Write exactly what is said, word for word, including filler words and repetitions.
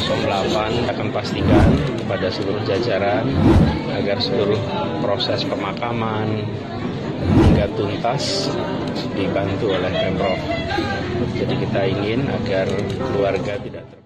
nol delapan akan pastikan kepada seluruh jajaran agar seluruh proses pemakaman hingga tuntas dibantu oleh Pemprov. Jadi kita ingin agar keluarga tidak ter